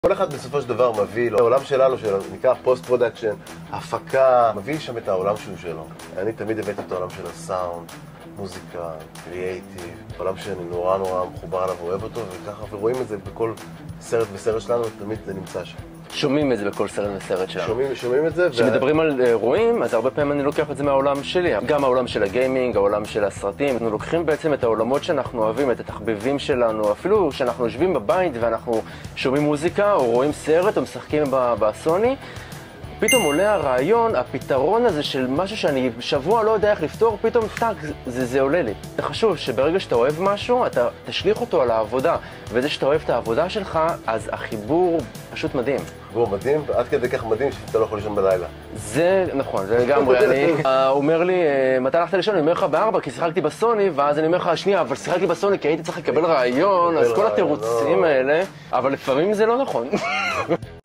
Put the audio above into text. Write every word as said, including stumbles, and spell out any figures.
כל אחד בסופו של דבר מביא לו, העולם שלנו, שנקרא פוסט פרודקשן, הפקה, מביא שם את העולם שהוא שלו. אני תמיד הבאתי את העולם של הסאונד, מוזיקה, קריאייטיב, עולם שאני נורא נורא מחובר עליו ואוהב אותו, וככה, ורואים את זה בכל סרט וסרט שלנו, תמיד זה נמצא שם. שומעים את זה בכל סרט וסרט שלנו. שומעים, שומעים את זה. כשמדברים ו... על אירועים, אז הרבה פעמים אני לוקח את זה מהעולם שלי. גם העולם של הגיימינג, העולם של הסרטים. אנחנו לוקחים בעצם את העולמות שאנחנו אוהבים, את התחביבים שלנו, אפילו שאנחנו יושבים בבית ואנחנו שומעים מוזיקה, או רואים סרט, או משחקים בסוני. פתאום עולה הרעיון, הפתרון הזה של משהו שאני שבוע לא יודע איך לפתור, פתאום טק, זה, זה עולה לי. זה חשוב שברגע שאתה אוהב משהו, אתה תשליך אותו על העבודה. וזה שאתה אוהב את העבודה שלך, אז החיבור פשוט מדהים. חיבור מדהים, עד כדי כך מדהים שאתה לא יכול לישון בלילה. זה נכון, זה לגמרי. אני, הוא אומר לי, מתי הלכת לישון? אני אומר לך בארבע, כי שיחקתי בסוני, ואז אני אומר לך, שנייה, אבל שיחקתי בסוני כי הייתי צריך לקבל רעיון, אז כל התירוצים האלה, אבל לפעמים זה לא נכון.